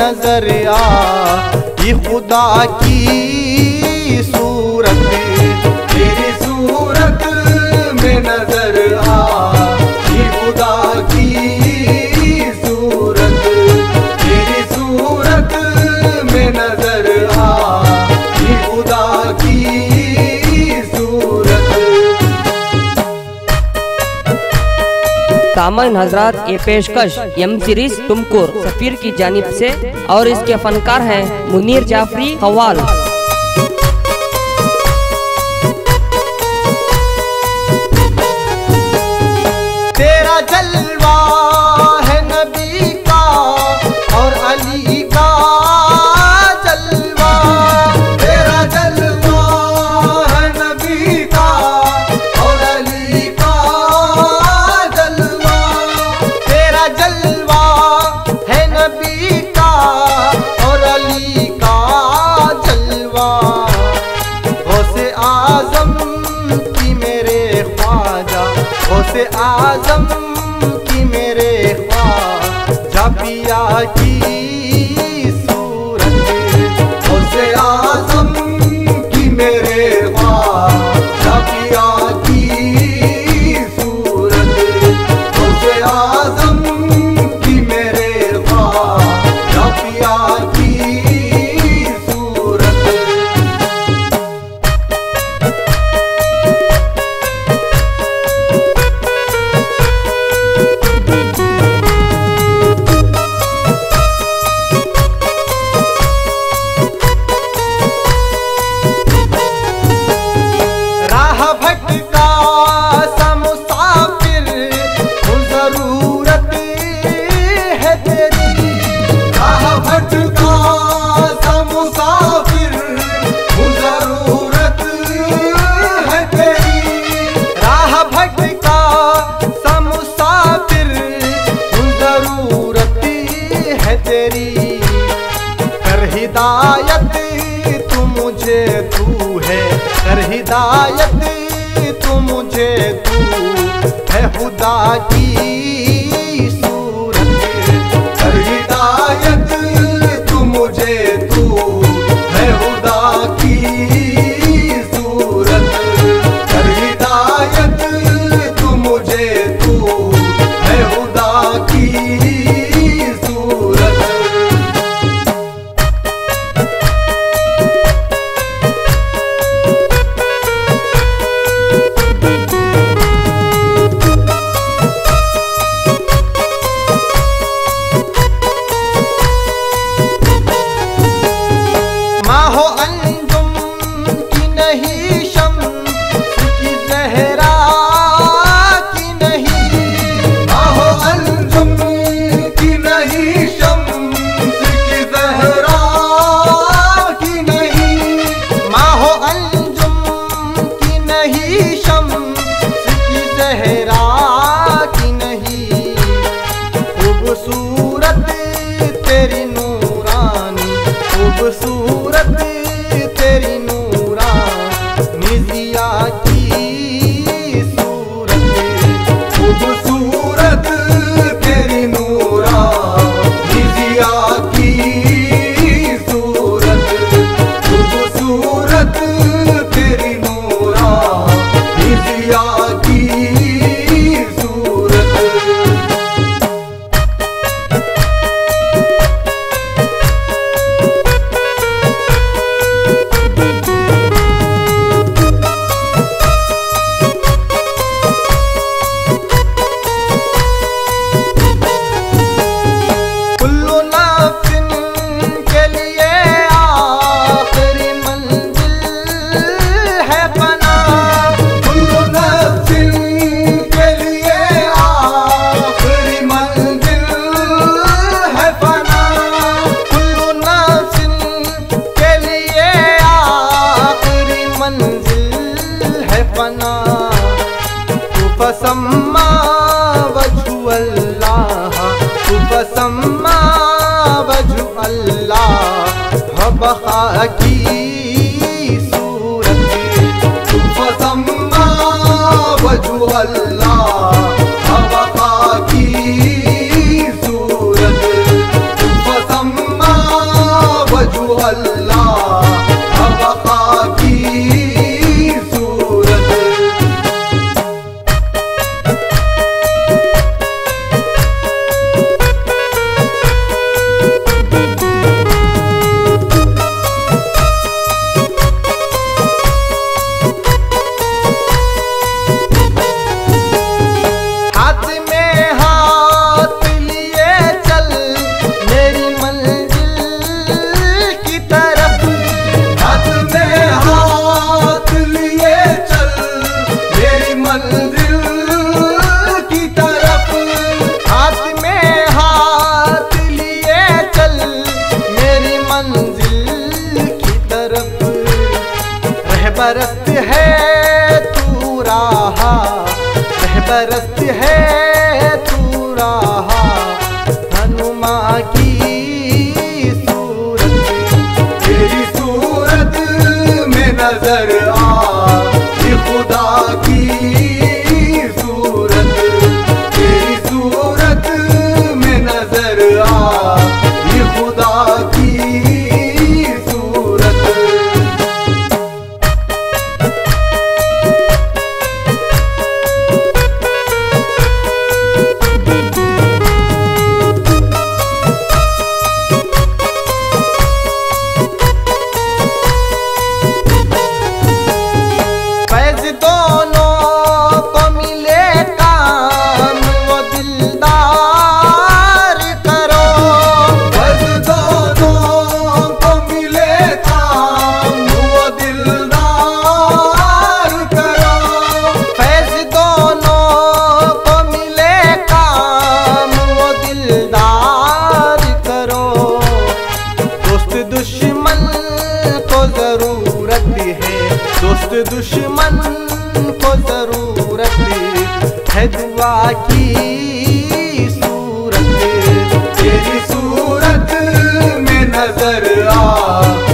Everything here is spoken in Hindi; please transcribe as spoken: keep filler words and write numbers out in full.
नजर आ ये खुदा की सूरत, तेरी सूरत में नजर आ ये खुदा की सूरत, तेरी सूरत में नजर आ ये खुदा की सूरत। सामईन हजरात, ये पेशकश एम सीरीज टुमकुर सफीर की जानिब से और इसके फनकार हैं मुनीर जाफरी कव्वाल। तेरा जलवा है नबी का और अली का जलवा, तेरा जलवा है नबी का और अली का जलवा, तेरा जलवा है नबी का और अली का जलवा। गौसे आजम की मेरे ख्वाजा, गौसे आजम की मेरे ख्वाजा पिया की सूरत, गौसे आजम की मेरे ख्वाजा पिया की सूरत, गौसे आजम की मेरे ख्वाजा पिया की सूरत। राह भटका सा मुसाफिर हूँ जरूरत है तेरी, राह भटका सा मुसाफिर हूँ जरूरत है तेरी, राह भटका सा मुसाफिर हूँ जरूरत है तेरी। कर हिदायत तू मुझे तू है, कर हिदायत तू मुझे तू है खुदा की सूरत, कर हिदायत तू मुझे तू है खुदा की सूरत, कर हिदायत तू मुझे तू है खुदा की सूरत। माहो अंजुम की नहीं शम्स की ज़हरा की नहीं, माहो अंजुम की नहीं शम्स की ज़हरा की नहीं, माहो अंजुम की नहीं शम्स की ज़हरा की नहीं। खूबसूरत तेरी नूरानी, खूबसूरत तेरी नूरानी ज़िया की सूरत, खूबसूरत तेरी नूरानी ज़िया की सूरत, खूबसूरत तेरी नूरानी ज़िया की सूरत। कुल्लू नफ्सिन के लिए आखिरी मंजिल है फना, कुल्लू नफ्सिन के लिए आखिरी मंजिल है फना, कुल्लू नफ्सिन के लिए आखिरी मंजिल है फना। तू फसम्मा वजहु अल्लाह, तू फसम्मा वजहु अल्लाह बखा की सूरत, तू फसम्मा वजहु अल्लाह बखा की सूरत, तू फसम्मा रहबरस्त है तू राहा, रहबरस्त है तू राहा, हनुमा की सूरत तेरी सूरत में नजर आ, ये खुदा की सूरत तेरी सूरत में नजर आ, ये खुदा की सूरत। फैज़ दोनों को मिले काम वो दिलदार करो, फैज़ दोनों को मिले काम वो दिलदार करो, फैज़ दोनों को मिले काम वो दिलदार करो। दोस्त दुश्मन को जरूरत है, दोस्त दुश्मन को जरूरत है दुआ की सूरत तेरी सूरत में नजर आ,